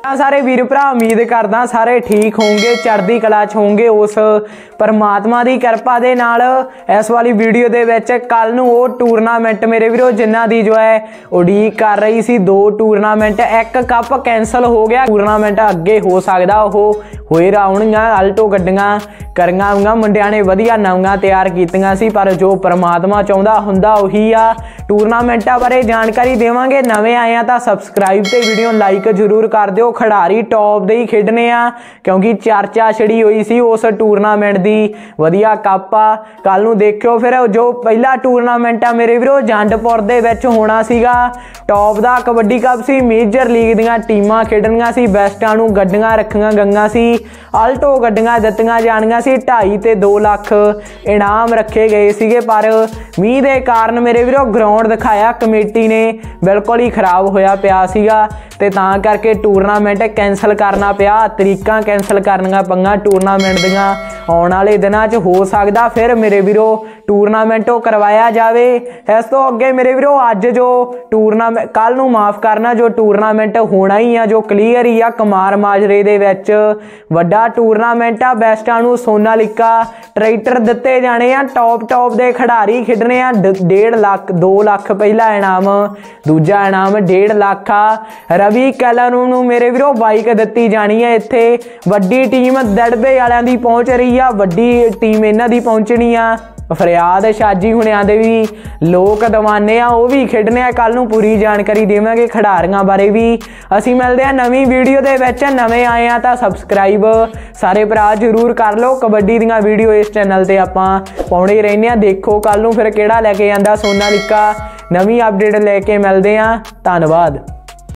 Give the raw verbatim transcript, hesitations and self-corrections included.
सारे वीर भरा उम्मीद करदा सारे ठीक होंगे, चढ़दी कला च होंगे। उस परमात्मा की कृपा दे नाल इस वाली वीडियो दे विच कल नूं वो टूरनामेंट मेरे वीरो जिन्हां दी जो है उड़ीक कर रही सी, दो टूरनामेंट एक कप कैंसल हो गया। टूरनामेंट अगे हो सकदा ओह होए राउणियां अल्टो गड्डियां करियां होईयां, मुंडियां ने वधिया नवीं तैयार कीतियां सी, पर जो परमात्मा चाहुंदा हुंदा उही आ। टूरनामेंटां बारे जानकारी देवांगे, नवें आए तां सबसक्राइब ते वीडियो लाइक जरूर कर दिओ। खिडारी टॉप दे ही खेडने आ क्योंकि चर्चा छिड़ी हुई सी उस टूरनामेंट दी, वधिया कप आ। कल नूं देखियो फिर जो पहला टूरनामेंट आ मेरे वीरो जंडपुर दे विच होना सीगा, टॉप दा कबड्डी कप सी, मेजर लीग दीआं टीमां खेडणीआं सी, बेस्टां नूं गड्डियां रखीआं गईआं सी, अल्टो गड्डियां दित्तीआं जाणीआं सी, ढाई ते दो लख इनाम रखे गए सीगे। पर मींह दे कारण मेरे वीरो ग्राउंड दिखाया कमेटी ने बिल्कुल ही खराब होया पिया सीगा ते तां करके टूरनामेंट कैंसल करना पिया, तरीकां कैंसल करनियां पईआं टूरनामेंट दीआं। आउण वाले दिनां च हो सकदा फिर मेरे वीरो टूरनामेंट करवाया जाए। इस तो अगे मेरे वीरो अज जो टूरनामेंट कल नूं माफ करना जो टूरनामेंट होना ही आ, जो क्लीयर ही आ, कमार माजरे दे विच वड्डा टूरनामेंट आ। बेस्टां नूं सोनालिका ट्रैक्टर दिते जाने आ, टॉप टॉप दे खिडारी खेडने आ। डेढ़ लख दो लख पहला इनाम, दूजा इनाम डेढ़ लख आ। रवि कैलन नूं मेरे वीरो बाइक दित्ती जानी है। इत्थे वड्डी टीम दड़बे वालियां दी पहुंच रही आ, वड्डी टीम इन्हां दी पहुंचनी आ। फरियाद शाजी हुणियां दे भी लोक दवाने आ, वो भी खेडने आ। कल नूं पूरी जानकारी देवांगे खिडारियां बारे भी। असीं मिलदे आ नवीं वीडियो दे विच, नवें आए आ तां सबसक्राइब सारे भरा जरूर कर लो। कबड्डी दीआं वीडियो इस चैनल ते आपां पाउंदे रहिंदे आ, देखो कल नूं फिर किहड़ा लैके आंदा सोनालिका। नवीं अपडेट लैके मिलदे आ, धन्नवाद।